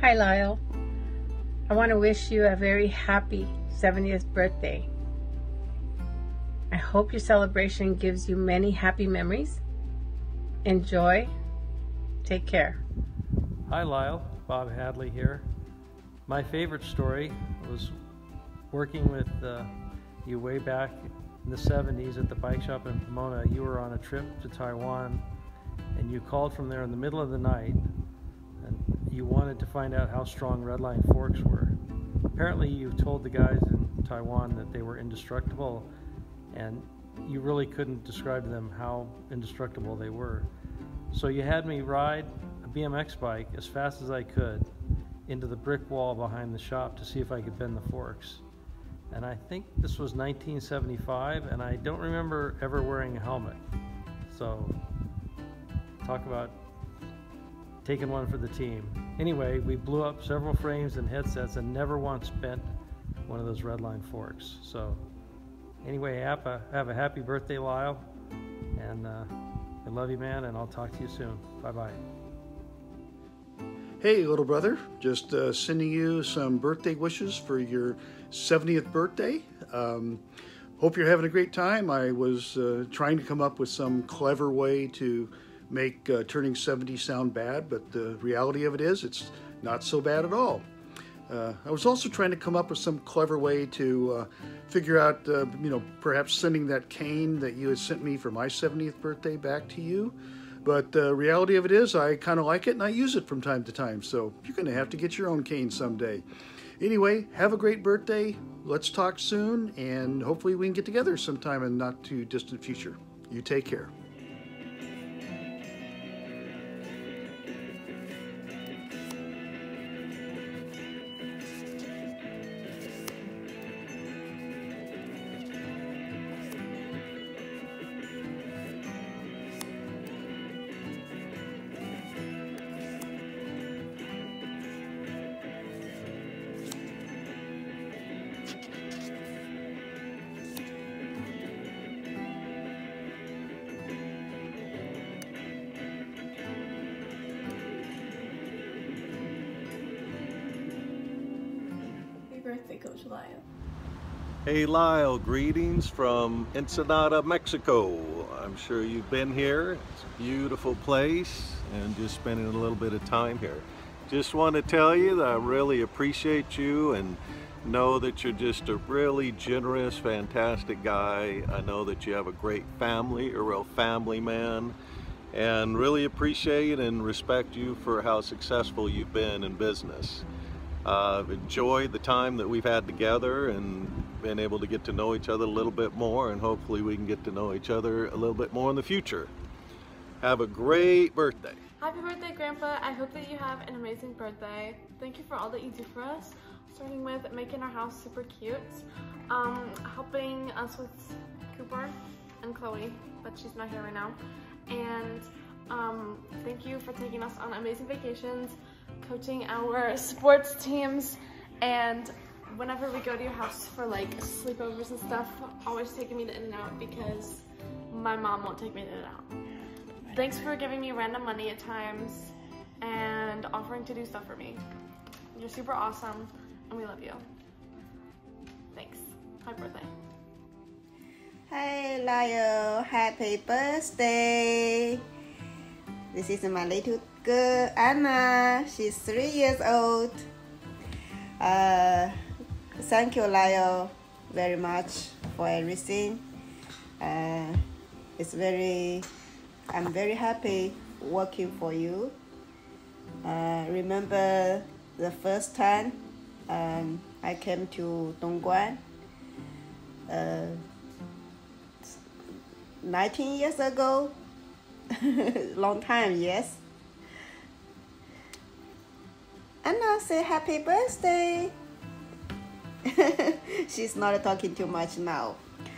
Hi, Lyle. I want to wish you a very happy 70th birthday. I hope your celebration gives you many happy memories. Enjoy. Take care. Hi, Lyle. Bob Hadley here. My favorite story was working with you way back in the 70s at the bike shop in Pomona. You were on a trip to Taiwan and you called from there in the middle of the night and you wanted to find out how strong Redline forks were. Apparently you told the guys in Taiwan that they were indestructible, and you really couldn't describe to them how indestructible they were. So you had me ride a BMX bike as fast as I could into the brick wall behind the shop to see if I could bend the forks. And I think this was 1975, and I don't remember ever wearing a helmet. So talk about taking one for the team. Anyway, we blew up several frames and headsets and never once bent one of those Redline forks. So anyway, have a happy birthday, Lyle. And I love you, man, and I'll talk to you soon. Bye-bye. Hey, little brother, just sending you some birthday wishes for your 70th birthday. Hope you're having a great time. I was trying to come up with some clever way to make turning 70 sound bad, but the reality of it is it's not so bad at all. I was also trying to come up with some clever way to figure out, perhaps sending that cane that you had sent me for my 70th birthday back to you. But the reality of it is I kind of like it and I use it from time to time. So you're going to have to get your own cane someday. Anyway, have a great birthday. Let's talk soon, and hopefully we can get together sometime in not too distant future. You take care. Birthday, Coach Lyle. Hey Lyle, greetings from Ensenada, Mexico. I'm sure you've been here. It's a beautiful place and just spending a little bit of time here. Just want to tell you that I really appreciate you and know that you're just a really generous, fantastic guy. I know that you have a great family, a real family man, and really appreciate and respect you for how successful you've been in business. Enjoyed the time that we've had together and been able to get to know each other a little bit more, and hopefully we can get to know each other a little bit more in the future. Have a great birthday. Happy birthday, Grandpa. I hope that you have an amazing birthday. Thank you for all that you do for us, starting with making our house super cute, helping us with Cooper and Chloe, but she's not here right now, and thank you for taking us on amazing vacations, coaching our sports teams, and whenever we go to your house for like sleepovers and stuff, always taking me to In-N-Out because my mom won't take me to In-N-Out. Thanks for giving me random money at times and offering to do stuff for me. You're super awesome and we love you. Thanks. Happy birthday. Hi Lyle, happy birthday. This is my little girl Anna. She's 3 years old. Thank you, Lyle, very much for everything. I'm very happy working for you. Remember the first time I came to Dongguan 19 years ago. Long time, yes. Anna, say happy birthday. She's not talking too much now.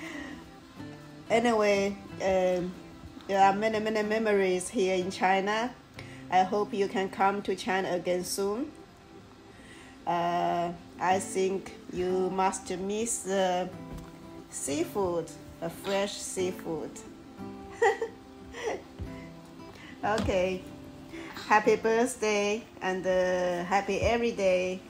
Anyway, there are many memories here in China. I hope you can come to China again soon. I think you must miss the seafood, fresh seafood. Okay, happy birthday and happy every day.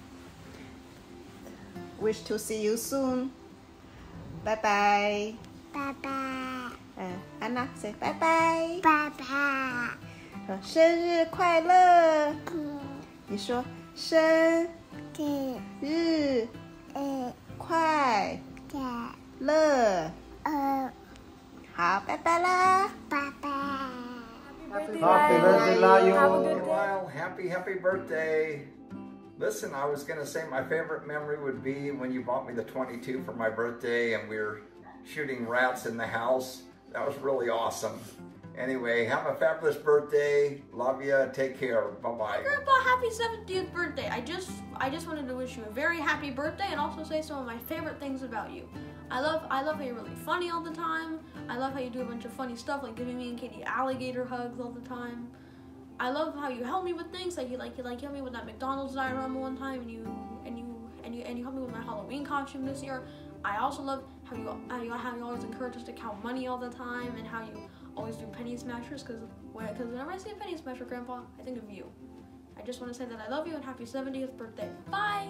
Wish to see you soon. Bye bye. Bye bye. Anna say bye bye. Bye bye. 生日快乐。你说生日快乐。好，拜拜啦。 Bye bye. Happy birthday, Lyle. Have a good day. Lyle, happy birthday. Listen, I was going to say my favorite memory would be when you bought me the 22 for my birthday and we were shooting rats in the house. That was really awesome. Anyway, have a fabulous birthday. Love ya. Take care. Bye-bye. Grandpa, happy 70th birthday. I just wanted to wish you a very happy birthday and also say some of my favorite things about you. I love how you're really funny all the time. I love how you do a bunch of funny stuff like giving me and Katie alligator hugs all the time. I love how you help me with things like you helped me with that McDonald's diorama one time and you helped me with my Halloween costume this year. I also love how you always encourage us to count money all the time and how you always do penny smashers because whenever I see a penny smasher, Grandpa, I think of you. I just want to say that I love you and happy 70th birthday. Bye!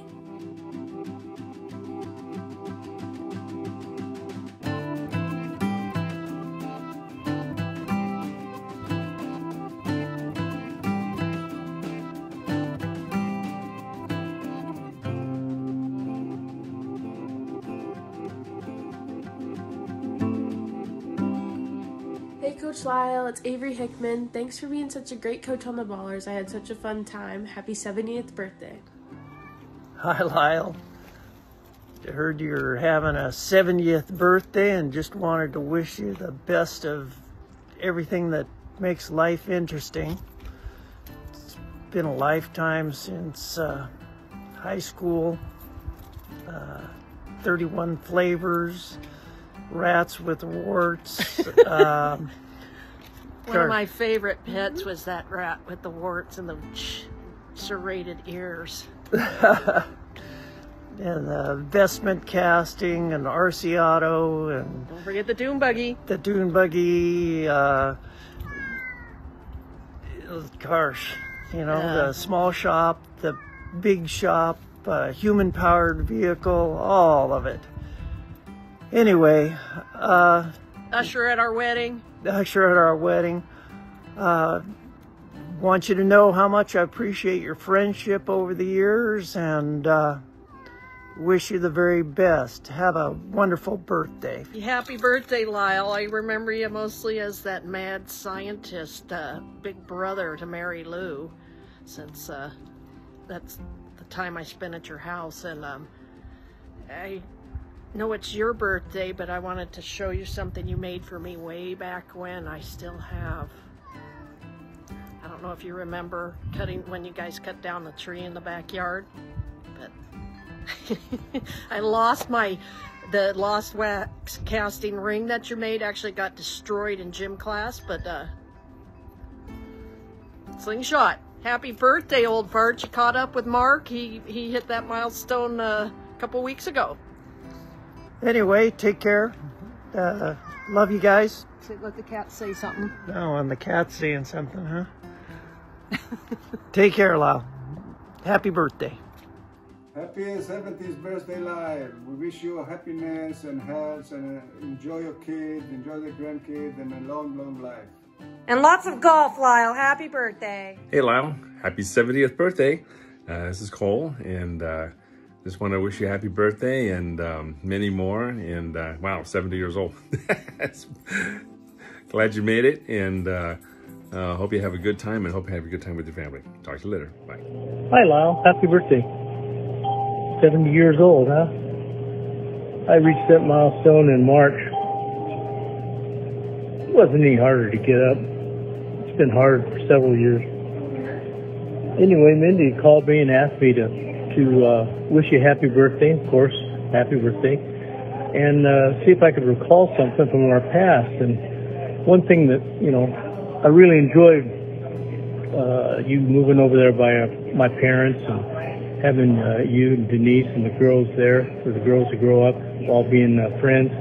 Hey Coach Lyle, it's Avery Hickman. Thanks for being such a great coach on the Ballers. I had such a fun time. Happy 70th birthday. Hi Lyle. I heard you're having a 70th birthday and just wanted to wish you the best of everything that makes life interesting. It's been a lifetime since high school, 31 flavors, rats with warts. One of my favorite pets was that rat with the warts and the serrated ears. And vestment casting and Arciato and don't forget the dune buggy. The dune buggy, gosh, you know, the small shop, the big shop, human powered vehicle, all of it. Anyway, Usher at our wedding. Want you to know how much I appreciate your friendship over the years and wish you the very best. Have a wonderful birthday. Happy birthday, Lyle. I remember you mostly as that mad scientist, big brother to Mary Lou, since that's the time I spent at your house. And I know it's your birthday, but I wanted to show you something you made for me way back when. I still have. I don't know if you remember when you guys cut down the tree in the backyard, but I lost the lost wax casting ring that you made actually got destroyed in gym class, but slingshot. Happy birthday, old fart. You caught up with Mark. He hit that milestone a couple weeks ago. Anyway, take care. Love you guys. Let the cat say something. Oh, and the cat's saying something, huh? Take care, Lyle. Happy birthday. Happy 70th birthday, Lyle. We wish you happiness and health and enjoy your kids, enjoy the grandkids, and a long, long life. And lots of golf, Lyle. Happy birthday. Hey, Lyle. Happy 70th birthday. This is Cole, and just want to wish you a happy birthday and many more. And wow, 70 years old. Glad you made it, and hope you have a good time, and hope you have a good time with your family. Talk to you later. Bye. Hi, Lyle. Happy birthday. 70 years old, huh? I reached that milestone in March. It wasn't any harder to get up. It's been hard for several years. Anyway, Mindy called me and asked me to wish you a happy birthday, of course, happy birthday, and see if I could recall something from our past. And one thing that, you know, I really enjoyed you moving over there by my parents and having you and Denise and the girls there, for the girls to grow up, all being friends.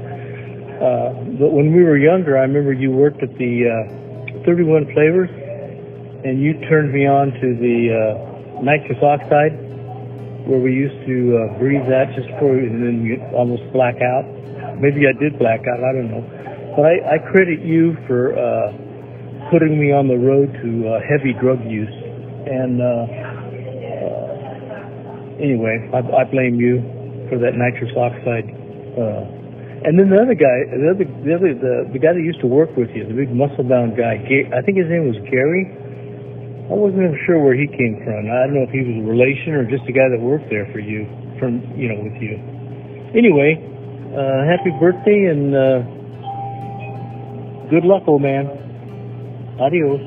But when we were younger, I remember you worked at the 31 Flavors, and you turned me on to the nitrous oxide, where we used to breathe that just before, and then you almost black out. Maybe I did black out, I don't know. But I credit you for putting me on the road to heavy drug use. And anyway, I blame you for that nitrous oxide. And then the other guy, the guy that used to work with you, the big muscle-bound guy, I think his name was Gary. I wasn't even sure where he came from. I don't know if he was a relation or just a guy that worked there for you, with you. Anyway, happy birthday and good luck, old man. Adios.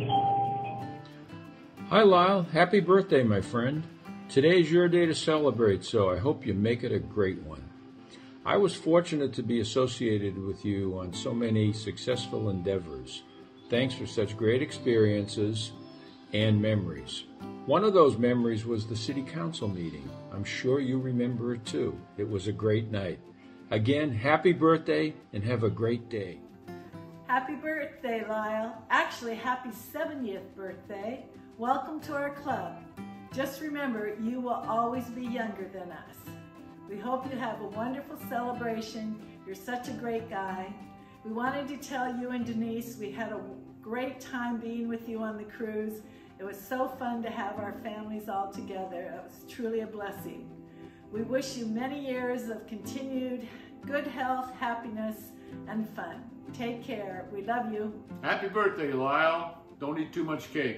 Hi, Lyle. Happy birthday, my friend. Today is your day to celebrate, so I hope you make it a great one. I was fortunate to be associated with you on so many successful endeavors. Thanks for such great experiences and memories. One of those memories was the City Council meeting. I'm sure you remember it too. It was a great night. Again, happy birthday and have a great day. Happy birthday, Lyle. Actually, happy 70th birthday. Welcome to our club. Just remember, you will always be younger than us. We hope you have a wonderful celebration. You're such a great guy. We wanted to tell you and Denise we had a great time being with you on the cruise. It was so fun to have our families all together. It was truly a blessing. We wish you many years of continued good health, happiness, and fun. Take care. We love you. Happy birthday, Lyle. Don't eat too much cake.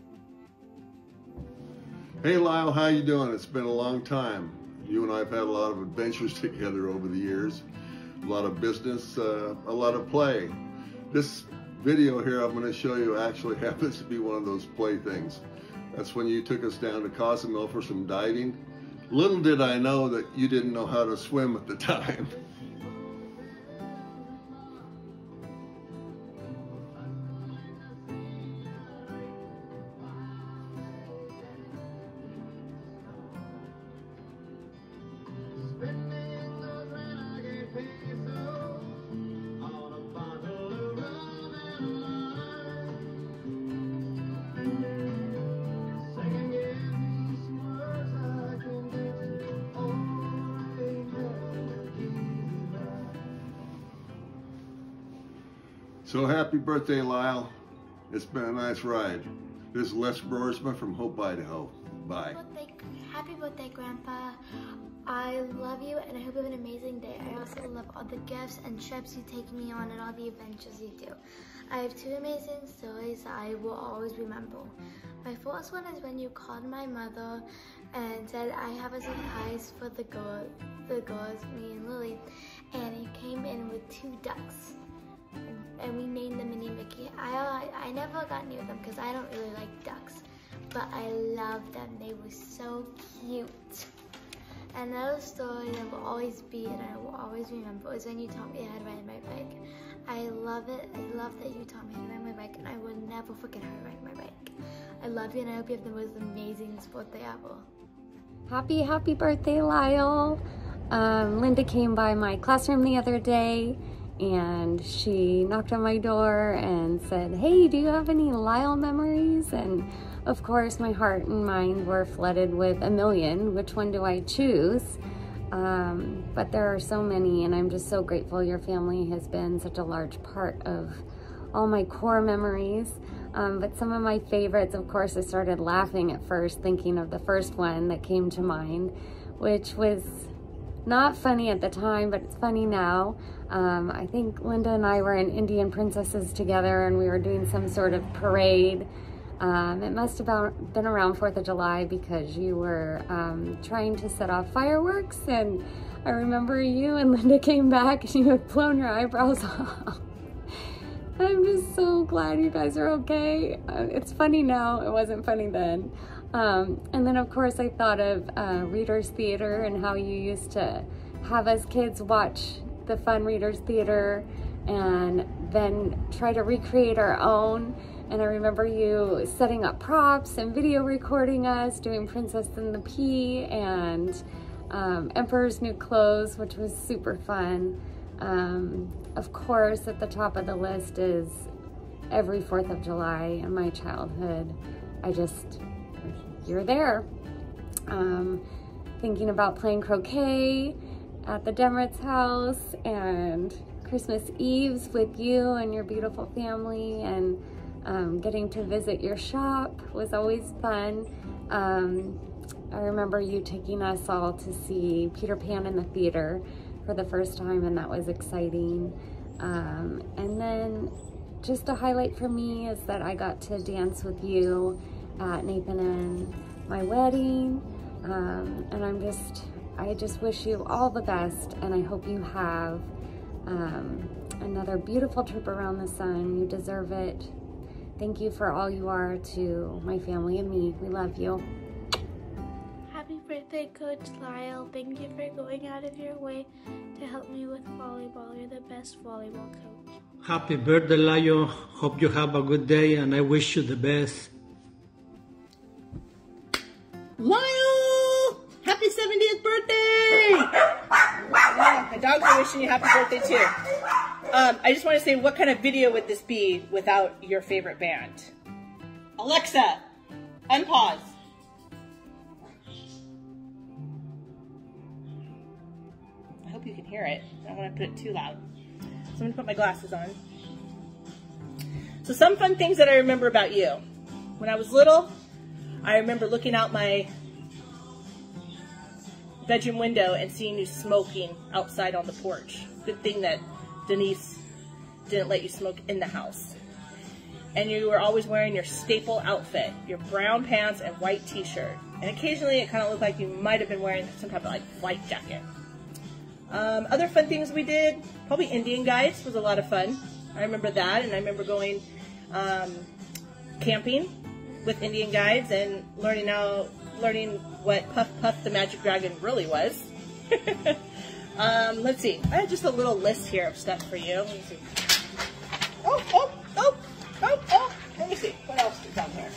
Hey Lyle, how you doing? It's been a long time. You and I have had a lot of adventures together over the years. A lot of business, a lot of play. This video here I'm going to show you actually happens to be one of those play things. That's when you took us down to Cozumel for some diving. Little did I know that you didn't know how to swim at the time. So happy birthday, Lyle. It's been a nice ride. This is Les Broersma from Hope, Idaho. Bye. Happy birthday, Grandpa. I love you and I hope you have an amazing day. I also love all the gifts and trips you take me on and all the adventures you do. I have two amazing stories I will always remember. My first one is when you called my mother and said I have a surprise for the girls, me and Lily, and you came in with 2 ducks. And we named them Minnie and Mickey. I never got near them because I don't really like ducks, but I love them. They were so cute. Another story that will always be and I will always remember is when you taught me how to ride my bike. I love it. I love that you taught me how to ride my bike, and I will never forget how to ride my bike. I love you, and I hope you have the most amazing birthday ever. Happy birthday, Lyle. Linda came by my classroom the other day and she knocked on my door and said, hey, do you have any Lyle memories? And of course my heart and mind were flooded with a million. Which one do I choose? But there are so many, and I'm just so grateful your family has been such a large part of all my core memories. But some of my favorites, of course, I started laughing at first thinking of the first one that came to mind, which was not funny at the time, but it's funny now. I think Linda and I were in Indian Princesses together and we were doing some sort of parade. It must have been around 4th of July because you were trying to set off fireworks, and I remember you and Linda came back and you had blown your eyebrows off. I'm just so glad you guys are okay. It's funny now, it wasn't funny then. And then of course I thought of Reader's Theater and how you used to have us kids watch the fun Reader's Theater and then try to recreate our own. And I remember you setting up props and video recording us doing Princess and the Pea and Emperor's New Clothes, which was super fun. Of course, at the top of the list is every 4th of July in my childhood. you're there. Thinking about playing croquet at the Demerit's house and Christmas Eves with you and your beautiful family, and getting to visit your shop was always fun. I remember you taking us all to see Peter Pan in the theater for the first time, and that was exciting. And then just a highlight for me is that I got to dance with you at Nathan and my wedding. And I just wish you all the best, and I hope you have another beautiful trip around the sun. You deserve it. Thank you for all you are to my family and me. We love you. Happy birthday, Coach Lyle. Thank you for going out of your way to help me with volleyball. You're the best volleyball coach. Happy birthday, Lyle. Hope you have a good day, and I wish you the best. Lyle! Happy 70th birthday! Yeah, my dogs are wishing you happy birthday too. I just want to say, what kind of video would this be without your favorite band? Alexa, unpause. I hope you can hear it. I don't want to put it too loud. So I'm going to put my glasses on. So some fun things that I remember about you. When I was little, I remember looking out my bedroom window and seeing you smoking outside on the porch. Good thing that Denise didn't let you smoke in the house. And you were always wearing your staple outfit, your brown pants and white t-shirt. And occasionally it kind of looked like you might have been wearing some type of like flight jacket. Other fun things we did, probably Indian Guides was a lot of fun. I remember that, and I remember going camping with Indian Guides and learning what Puff Puff the Magic Dragon really was. Let's see. I had just a little list here of stuff for you. Let me see. Oh. Let me see. What else is on here?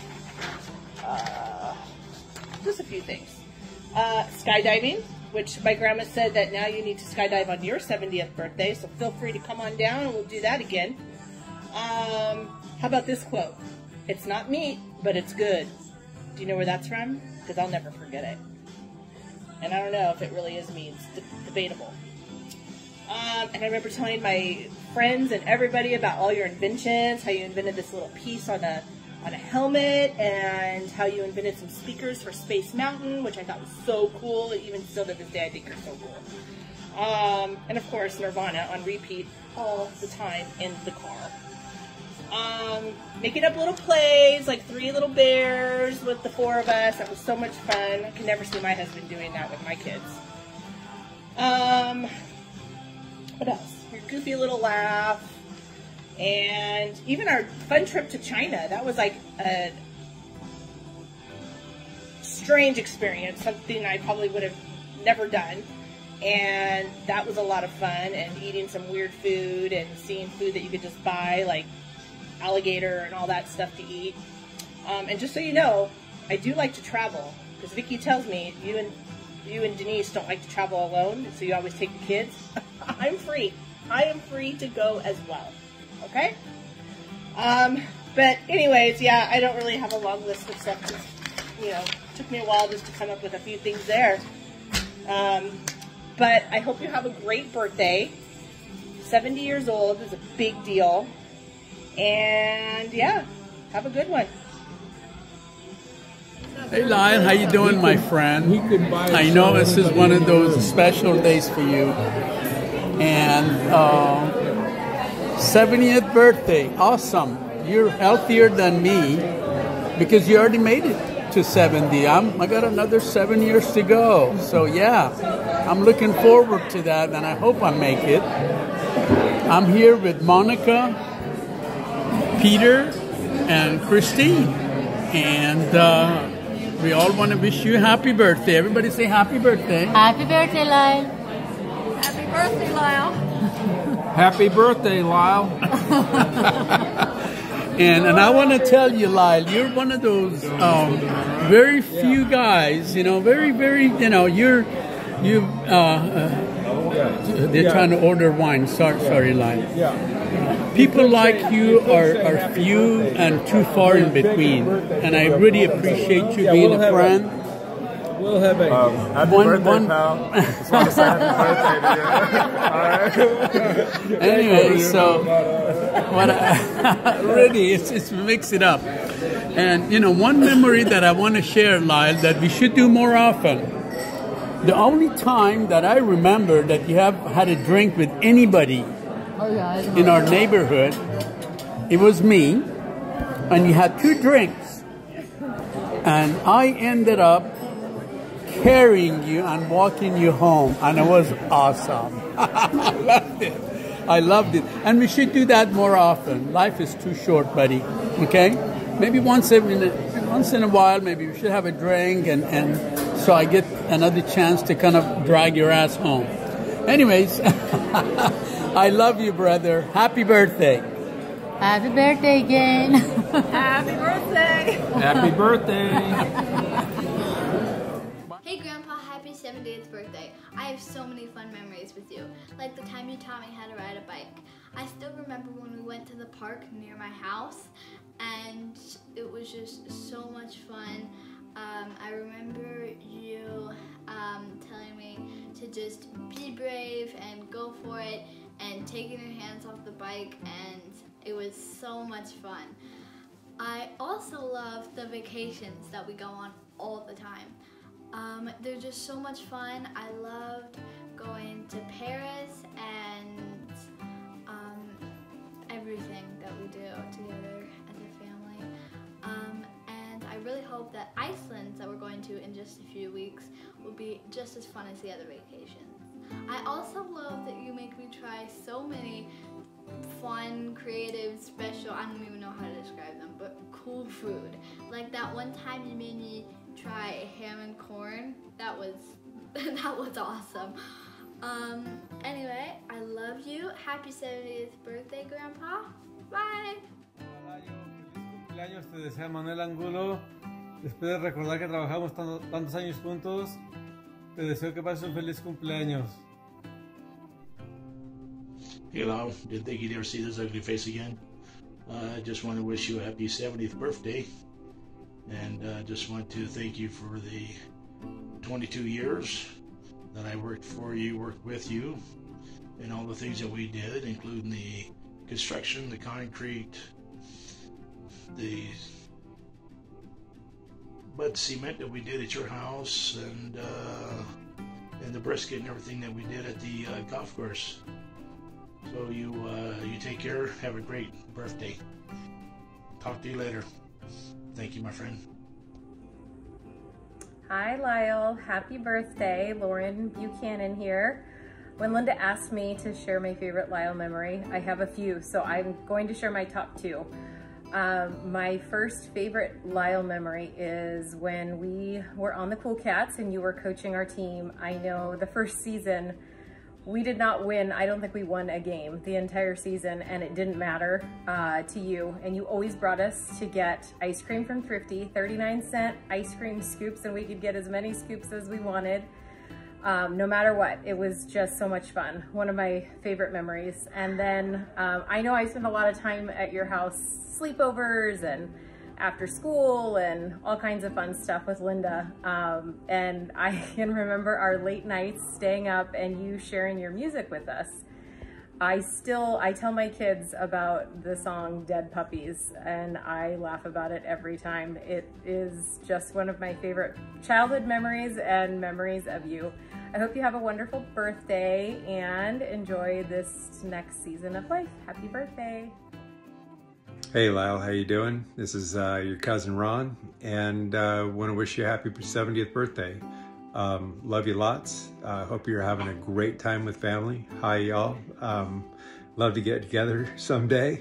Just a few things. Skydiving, which my grandma said that now you need to skydive on your 70th birthday, so feel free to come on down and we'll do that again. How about this quote? It's not meat, but it's good. Do you know where that's from? Because I'll never forget it. And I don't know if it really is meat. It's debatable. And I remember telling my friends and everybody about all your inventions, how you invented this little piece on a helmet, and how you invented some speakers for Space Mountain, which I thought was so cool. Even still to this day, I think they're so cool. And of course, Nirvana on repeat all the time in the car. Making up little plays, like Three Little Bears with the four of us. That was so much fun. I can never see my husband doing that with my kids. What else? Your goofy little laugh. And even our fun trip to China. That was like a strange experience. Something I probably would have never done. And that was a lot of fun. And eating some weird food and seeing food that you could just buy, like alligator and all that stuff to eat. And just so you know, I do like to travel, because Vicky tells me you and Denise don't like to travel alone, so you always take the kids. I'm free. I am free to go as well. Okay? But anyways, yeah, I don't really have a long list of stuff. Just, you know, it took me a while just to come up with a few things there. But I hope you have a great birthday. 70 years old is a big deal. And yeah, have a good one. Hey Lyle, how you doing, my friend? I know this is one of those special days for you. And 70th birthday, awesome. You're healthier than me because you already made it to 70. I got another 7 years to go. So yeah, I'm looking forward to that, and I hope I make it. I'm here with Monica, Peter, and Christine, and we all want to wish you a happy birthday. Everybody say happy birthday. Happy birthday, Lyle. Happy birthday, Lyle. Happy birthday, Lyle. and I want to tell you, Lyle, you're one of those very few guys, you know, very, you know, they're trying to order wine. Sorry, Lyle. People like you are few and too far in between, and I really appreciate you being a friend. We'll have a happy birthday, pal. Just want to say happy birthday to you. Anyway, so really, it's mix it up. And you know, one memory that I want to share, Lyle, that we should do more often. The only time that I remember that you have had a drink with anybody in our neighborhood, it was me, and you had 2 drinks, and I ended up carrying you and walking you home, and it was awesome. I loved it. And we should do that more often. Life is too short, buddy. Okay? Maybe once in a while, maybe we should have a drink, and so I get another chance to kind of drag your ass home. Anyways, I love you, brother. Happy birthday. Happy birthday again. Happy birthday. Happy birthday. Hey Grandpa, happy 70th birthday. I have so many fun memories with you, like the time you taught me how to ride a bike. I still remember when we went to the park near my house, and it was just so much fun. I remember you telling me to just be brave and go for it, and taking your hands off the bike, and it was so much fun. I also love the vacations that we go on all the time. They're just so much fun. I loved going to Paris and everything that we do together as a family. And I really hope that Iceland, that we're going to in just a few weeks, will be just as fun as the other vacations. I also love that you make me try so many fun, creative, special, I don't even know how to describe them, but cool food. Like that one time you made me try ham and corn. That was awesome. Anyway, I love you. Happy 70th birthday, Grandpa. Bye. Feliz cumpleaños, te desea Manuel Angulo. Después de recordar que trabajamos tantos años juntos, te deseo que pases un feliz cumpleaños. Hello, didn't think you'd ever see this ugly face again. I just want to wish you a happy 70th birthday, and just want to thank you for the 22 years that I worked for you, worked with you, and all the things that we did, including the construction, the concrete, the mud cement that we did at your house, and the brisket and everything that we did at the golf course. So you take care. Have a great birthday. Talk to you later. Thank you, my friend. Hi, Lyle. Happy birthday. Lauren Buchanan here. When Linda asked me to share my favorite Lyle memory, I have a few, so I'm going to share my top 2. My first favorite Lyle memory is when we were on the Cool Cats and you were coaching our team. I know the first season we did not win. I don't think we won a game the entire season, and it didn't matter to you. And you always brought us to get ice cream from Thrifty, 39-cent ice cream scoops, and we could get as many scoops as we wanted, no matter what. It was just so much fun. One of my favorite memories. And then I know I spent a lot of time at your house, sleepovers and after school and all kinds of fun stuff with Linda. And I can remember our late nights staying up and you sharing your music with us. I tell my kids about the song Dead Puppies, and I laugh about it every time. It is just one of my favorite childhood memories and memories of you. I hope you have a wonderful birthday and enjoy this next season of life. Happy birthday. Hey Lyle, how you doing? This is your cousin Ron, and want to wish you a happy 70th birthday. Love you lots. Hope you're having a great time with family. Hi y'all. Love to get together someday.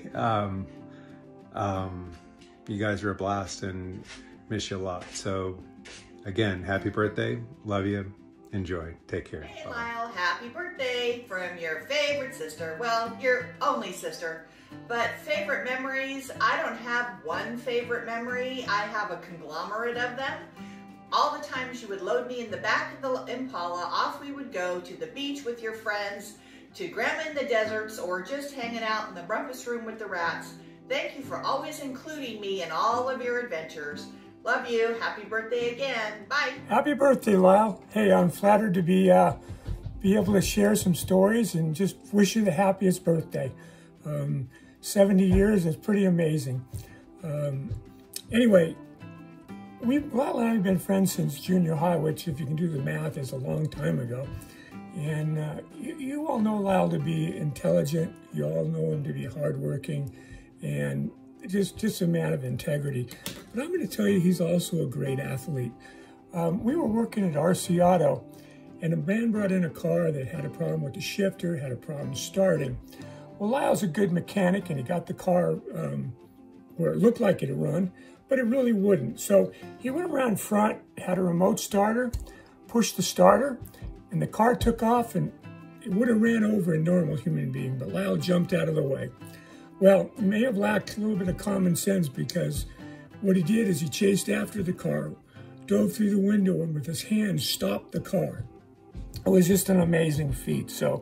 You guys are a blast and miss you a lot. So again, happy birthday. Love you. Enjoy. Take care. Hey Lyle, happy birthday from your favorite sister. Well, your only sister. But favorite memories, I don't have one favorite memory. I have a conglomerate of them. All the times you would load me in the back of the Impala, off we would go to the beach with your friends, to Grandma in the Deserts, or just hanging out in the breakfast room with the rats, thank you for always including me in all of your adventures. Love you. Happy birthday again. Bye. Happy birthday, Lyle. Hey, I'm flattered to be able to share some stories and just wish you the happiest birthday. 70 years is pretty amazing. Anyway, Lyle and I have been friends since junior high, which, if you can do the math, is a long time ago. And you all know Lyle to be intelligent. You all know him to be hardworking and just a man of integrity. But I'm going to tell you, he's also a great athlete. We were working at RC Auto, and a man brought in a car that had a problem with the shifter, had a problem starting. Well, Lyle's a good mechanic, and he got the car where it looked like it'd run, but it really wouldn't. So he went around front, had a remote starter, pushed the starter, and the car took off, and it would have ran over a normal human being, but Lyle jumped out of the way. Well, he may have lacked a little bit of common sense, because what he did is he chased after the car, dove through the window, and with his hands stopped the car. It was just an amazing feat. So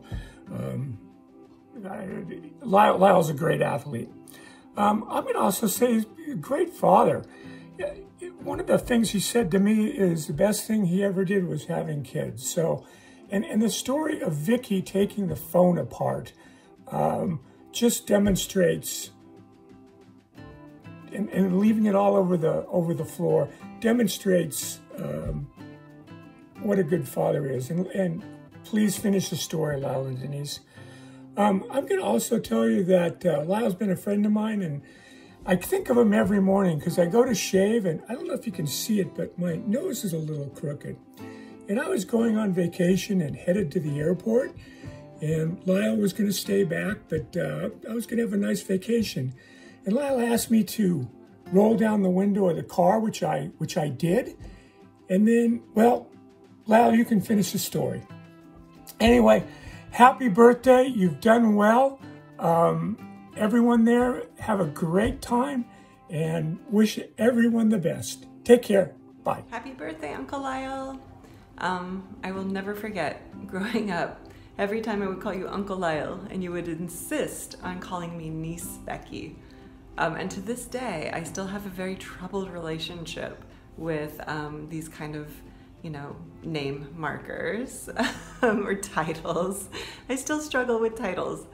Lyle's a great athlete. I'm going to also say he's a great father. One of the things he said to me is the best thing he ever did was having kids. So, and the story of Vicky taking the phone apart just demonstrates, and leaving it all over the floor, demonstrates what a good father is. And please finish the story, Lyle and Denise. I'm going to also tell you that Lyle's been a friend of mine, and I think of him every morning because I go to shave, and I don't know if you can see it, but my nose is a little crooked. And I was going on vacation and headed to the airport, and Lyle was going to stay back, but I was going to have a nice vacation. And Lyle asked me to roll down the window of the car, which I did. And then, well, Lyle, you can finish the story. Anyway, happy birthday. You've done well. Everyone there, have a great time, and wish everyone the best. Take care. Bye. Happy birthday, Uncle Lyle. I will never forget growing up, every time I would call you Uncle Lyle, and you would insist on calling me Niece Becky. And to this day, I still have a very troubled relationship with these kind of, name markers or titles. I still struggle with titles.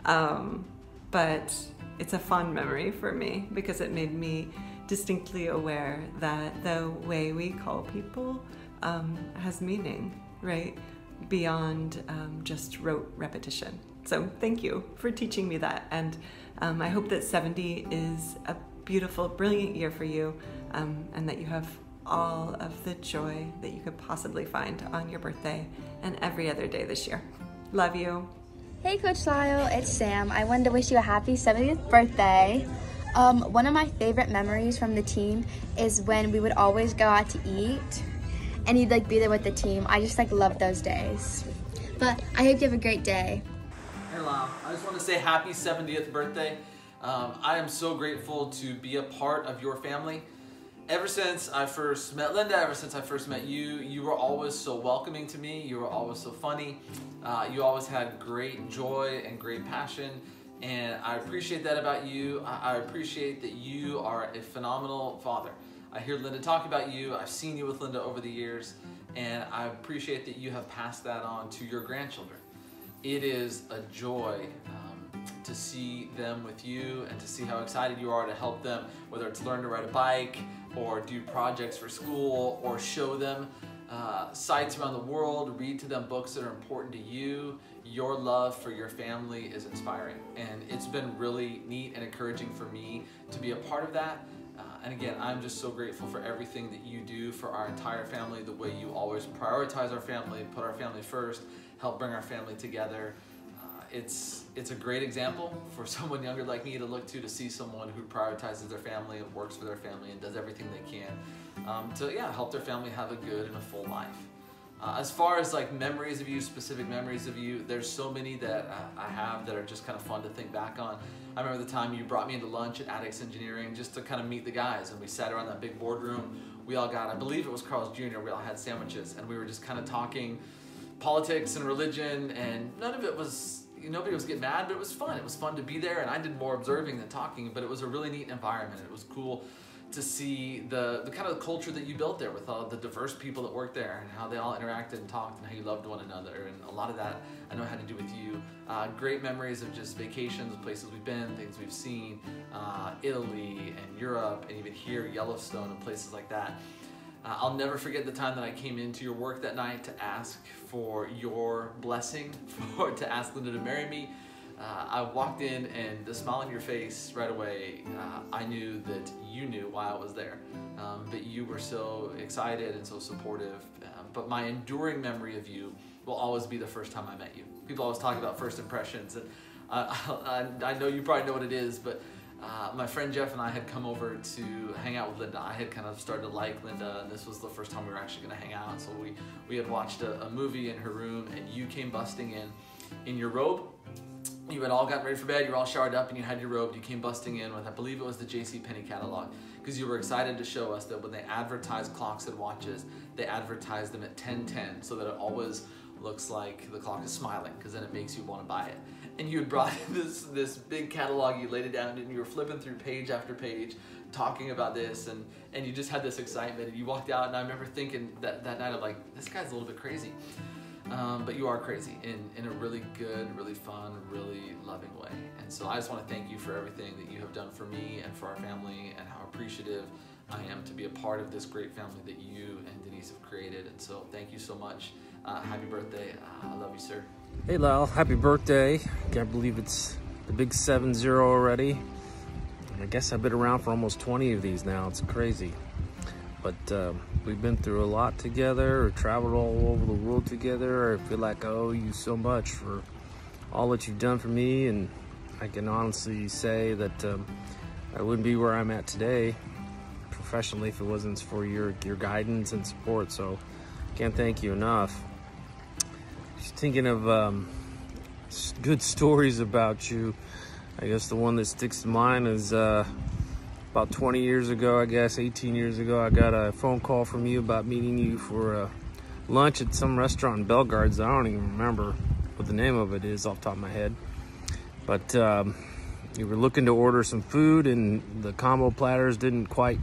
But it's a fond memory for me because it made me distinctly aware that the way we call people has meaning, right? Beyond just rote repetition. So thank you for teaching me that. And I hope that 70 is a beautiful, brilliant year for you, and that you have all of the joy that you could possibly find on your birthday and every other day this year. Love you. Hey Coach Lyle, it's Sam. I wanted to wish you a happy 70th birthday. One of my favorite memories from the team is when we would always go out to eat and you'd be there with the team. I just love those days. But I hope you have a great day. Hey Lyle, I just want to say happy 70th birthday. I am so grateful to be a part of your family. Ever since I first met Linda, ever since I first met you, you were always so welcoming to me. You were always so funny. You always had great joy and great passion, and I appreciate that about you. I appreciate that you are a phenomenal father. I hear Linda talk about you. I've seen you with Linda over the years, and I appreciate that you have passed that on to your grandchildren. It is a joy to see them with you and to see how excited you are to help them, whether it's learn to ride a bike or do projects for school or show them sites around the world, read to them books that are important to you. Your love for your family is inspiring, and it's been really neat and encouraging for me to be a part of that. And again, I'm just so grateful for everything that you do for our entire family, the way you always prioritize our family, put our family first, help bring our family together. It's a great example for someone younger like me to look to see someone who prioritizes their family and works for their family and does everything they can to help their family have a good and a full life. As far as memories of you, specific memories of you, there's so many that I have that are just kind of fun to think back on. I remember the time you brought me into lunch at Addicts Engineering just to kind of meet the guys, and we sat around that big boardroom. We all got, I believe it was Carl's Jr., we all had sandwiches, and we were just kind of talking politics and religion, and none of it was, nobody was getting mad, but it was fun. It was fun to be there, and I did more observing than talking, but it was a really neat environment. It was cool to see the kind of culture that you built there with all the diverse people that worked there and how they all interacted and talked and how you loved one another, and a lot of that I know had to do with you. Great memories of just vacations, places we've been, things we've seen, Italy and Europe, and even here, Yellowstone and places like that. I'll never forget the time that I came into your work that night to ask for your blessing, to ask Linda to marry me. I walked in, and the smile on your face right away, I knew that you knew why I was there, that you were so excited and so supportive. But my enduring memory of you will always be the first time I met you. People always talk about first impressions, and I know you probably know what it is, but my friend Jeff and I had come over to hang out with Linda. I had kind of started to like Linda, and this was the first time we were actually going to hang out. So we had watched a movie in her room, and you came busting in your robe. You had all gotten ready for bed, you were all showered up, and you had your robe. You came busting in with, I believe it was the JCPenney catalog, because you were excited to show us that when they advertise clocks and watches, they advertise them at 10:10, so that it always looks like the clock is smiling, because then it makes you want to buy it. And you had brought this big catalog, you laid it down, and you were flipping through page after page, talking about this, and you just had this excitement, and you walked out, and I remember thinking that night, I'm like, this guy's a little bit crazy. But you are crazy in a really good, really fun, really loving way. And so I just want to thank you for everything that you have done for me and for our family, and how appreciative I am to be a part of this great family that you and Denise have created. And so thank you so much. Happy birthday. I love you, sir. Hey Lyle, happy birthday. Can't believe it's the big 7-0 already. I guess I've been around for almost 20 of these now. It's crazy. But we've been through a lot together, or traveled all over the world together. I feel like I owe you so much for all that you've done for me, and I can honestly say that I wouldn't be where I'm at today professionally if it wasn't for your guidance and support. So can't thank you enough. Just thinking of good stories about you. I guess the one that sticks to mind is about 20 years ago, I guess 18 years ago, I got a phone call from you about meeting you for lunch at some restaurant in Bellegarde. I don't even remember what the name of it is off the top of my head. But you were looking to order some food, and the combo platters didn't quite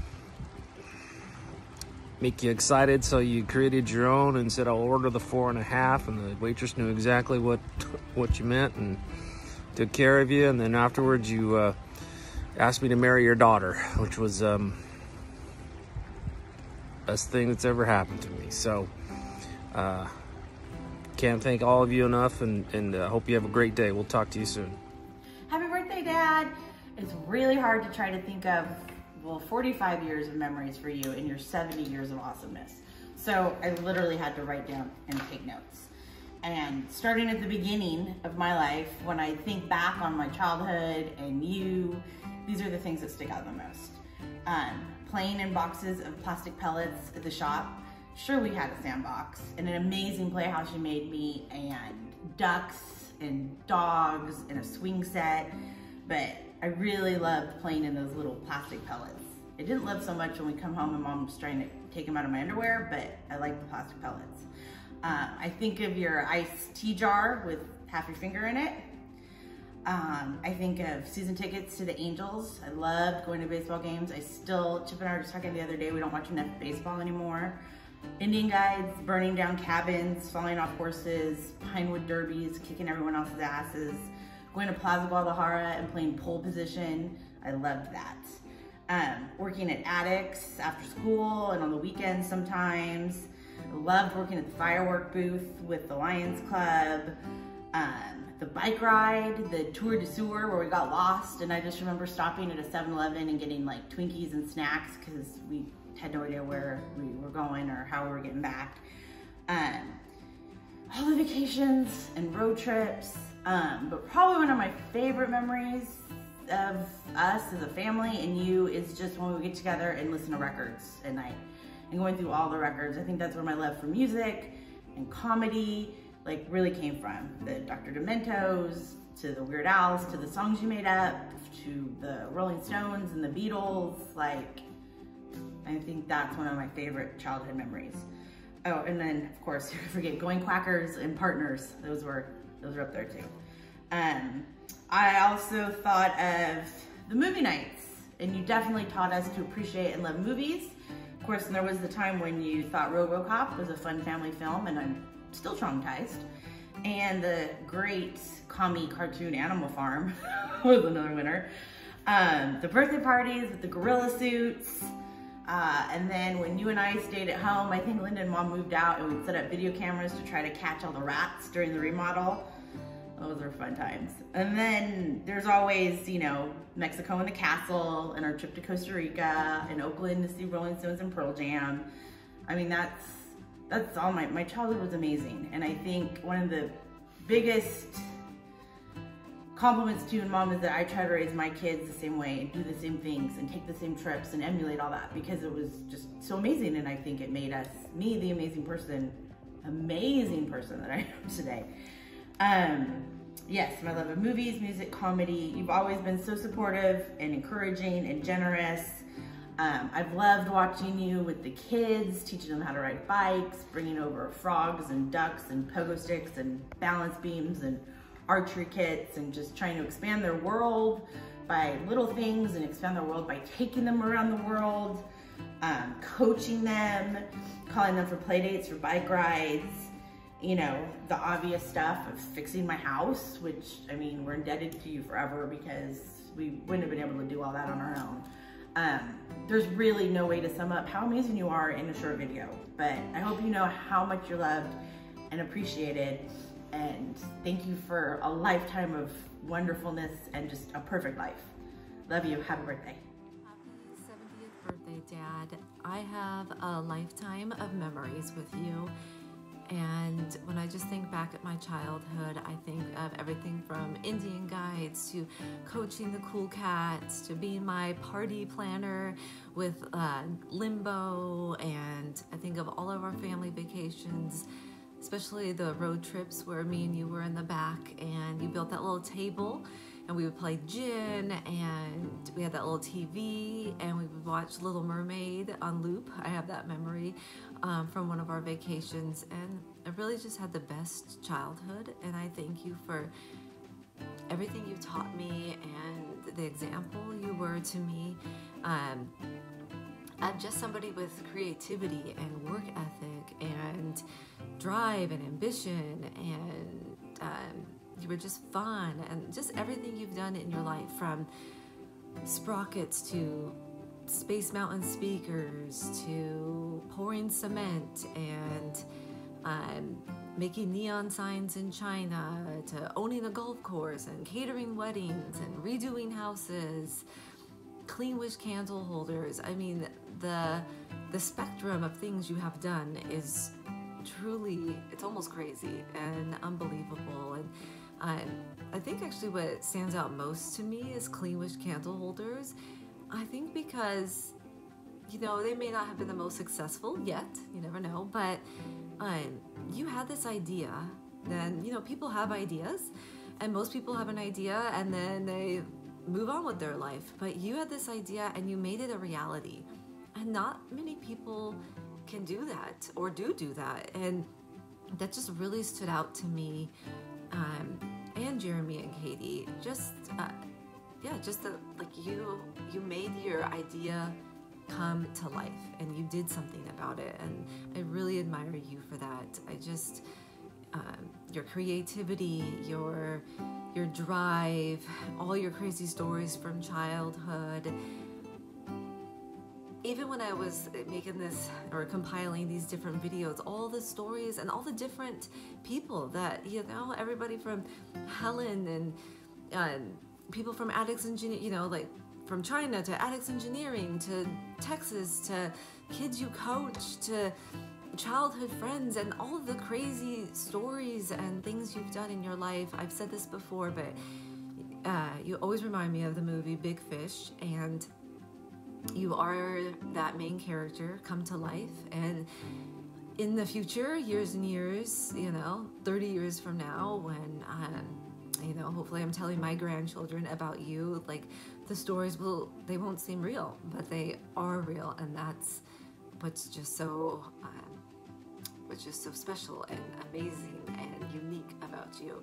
make you excited, so you created your own and said, I'll order the 4.5, and the waitress knew exactly what you meant and took care of you. And then afterwards you asked me to marry your daughter, which was best thing that's ever happened to me. So can't thank all of you enough, and hope you have a great day. We'll talk to you soon. Happy birthday, Dad. It's really hard to try to think of, well, 45 years of memories for you and your 70 years of awesomeness. So I literally had to write down and take notes. And starting at the beginning of my life, when I think back on my childhood and you, these are the things that stick out the most. Playing in boxes of plastic pellets at the shop. Sure, we had a sandbox and an amazing playhouse you made me, and ducks and dogs and a swing set, but I really loved playing in those little plastic pellets. I didn't love so much when we come home and Mom was trying to take them out of my underwear, but I liked the plastic pellets. I think of your iced tea jar with half your finger in it. I think of season tickets to the Angels. I loved going to baseball games. Chip and I were just talking the other day, we don't watch enough baseball anymore. Indian guides, burning down cabins, falling off horses, Pinewood derbies, kicking everyone else's asses, going to Plaza Guadalajara and playing pole position. I loved that. Working at attics after school and on the weekends sometimes. I loved working at the firework booth with the Lions Club. The bike ride, the Tour de Sewer where we got lost, and I just remember stopping at a 7-Eleven and getting like Twinkies and snacks because we had no idea where we were going or how we were getting back. All the vacations and road trips, but probably one of my favorite memories of us as a family and you is just when we would get together and listen to records at night and going through all the records. I think that's where my love for music and comedy like really came from. The Dr. Dementos, to the Weird Al's, to the songs you made up, to the Rolling Stones and the Beatles. Like, I think that's one of my favorite childhood memories. Oh, and then of course, you forget Going Quackers and Partners. Those were up there too. I also thought of the movie nights, and you definitely taught us to appreciate and love movies. Of course, there was the time when you thought RoboCop was a fun family film, and I'm still traumatized. And the great commie cartoon Animal Farm was another winner. The birthday parties with the gorilla suits. And then when you and I stayed at home, I think Linda and Mom moved out and we'd set up video cameras to try to catch all the rats during the remodel. Those are fun times. And then there's always, you know, Mexico and the Castle, and our trip to Costa Rica, and Oakland to see Rolling Stones and Pearl Jam. I mean, that's all. My childhood was amazing. And I think one of the biggest compliments to you and Mom is that I try to raise my kids the same way and do the same things and take the same trips and emulate all that, because it was just so amazing. And I think it made me the amazing person that I am today. Yes, my love of movies, music, comedy. You've always been so supportive and encouraging and generous. I've loved watching you with the kids, teaching them how to ride bikes, bringing over frogs and ducks and pogo sticks and balance beams and archery kits, and just trying to expand their world by little things and expand their world by taking them around the world, coaching them, calling them for play dates, for bike rides, you know, the obvious stuff of fixing my house, which, I mean, we're indebted to you forever because we wouldn't have been able to do all that on our own. There's really no way to sum up how amazing you are in a short video, but I hope you know how much you're loved and appreciated, and thank you for a lifetime of wonderfulness and just a perfect life. Love you. Happy birthday. Happy 70th birthday, Dad. I have a lifetime of memories with you. And when I just think back at my childhood, I think of everything from Indian guides to coaching the cool cats to being my party planner with Limbo, and I think of all of our family vacations, especially the road trips where me and you were in the back and you built that little table and we would play gin, and we had that little TV and we would watch Little Mermaid on loop. I have that memory from one of our vacations, and I really just had the best childhood, and I thank you for everything you taught me and the example you were to me. I'm just somebody with creativity and work ethic and drive and ambition, and you were just fun, and just everything you've done in your life, from sprockets to Space Mountain speakers to pouring cement and making neon signs in China, to owning a golf course and catering weddings and redoing houses, Clean Wish candle holders. I mean, the spectrum of things you have done is truly, it's almost crazy and unbelievable. And I think actually what stands out most to me is Clean Wish candle holders. I think because, you know, they may not have been the most successful yet, you never know, but you had this idea. Then, you know, people have ideas, and most people have an idea and then they move on with their life, but you had this idea and you made it a reality, and not many people can do that or do that, and that just really stood out to me, and Jeremy and Katie. Just yeah, just that, like, you made your idea come to life and you did something about it, and I really admire you for that. I just your creativity, your drive, all your crazy stories from childhood. Even when I was making this or compiling these different videos, all the stories and all the different people that, you know, everybody from Helen and people from Addicts Engineering, you know, like from China to Addicts Engineering to Texas to kids you coach to childhood friends, and all of the crazy stories and things you've done in your life. I've said this before, but you always remind me of the movie Big Fish, and you are that main character come to life. And in the future, years and years, you know, 30 years from now, when you know, hopefully I'm telling my grandchildren about you, like, the stories they won't seem real, but they are real, and that's what's just so which is so special and amazing and unique about you.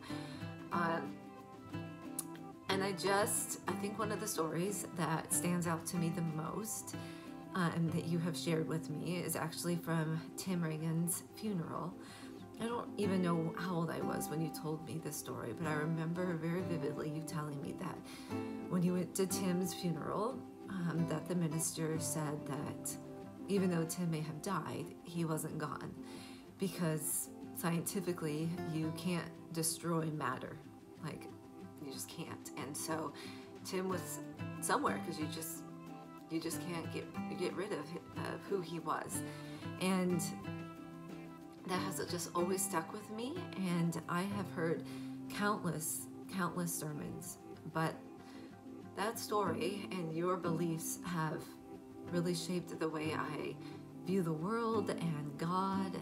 And I think one of the stories that stands out to me the most that you have shared with me is actually from Tim Reagan's funeral. I don't even know how old I was when you told me this story, but I remember very vividly you telling me that when you went to Tim's funeral, that the minister said that even though Tim may have died, he wasn't gone, because scientifically you can't destroy matter. Like, you just can't. And so Tim was somewhere because you just can't get rid of who he was. And that has just always stuck with me, and I have heard countless sermons, but that story and your beliefs have really shaped the way I view the world and God,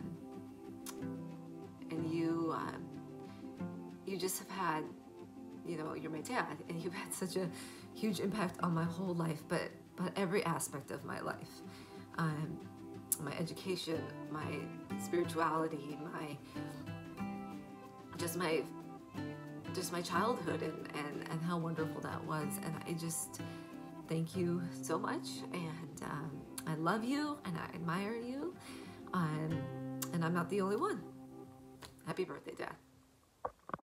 and you just have had, you're my dad, and you've had such a huge impact on my whole life, but every aspect of my life. My education, my spirituality, my childhood, and how wonderful that was. And I just thank you so much, and I love you and I admire you, and I'm not the only one. Happy birthday, Dad.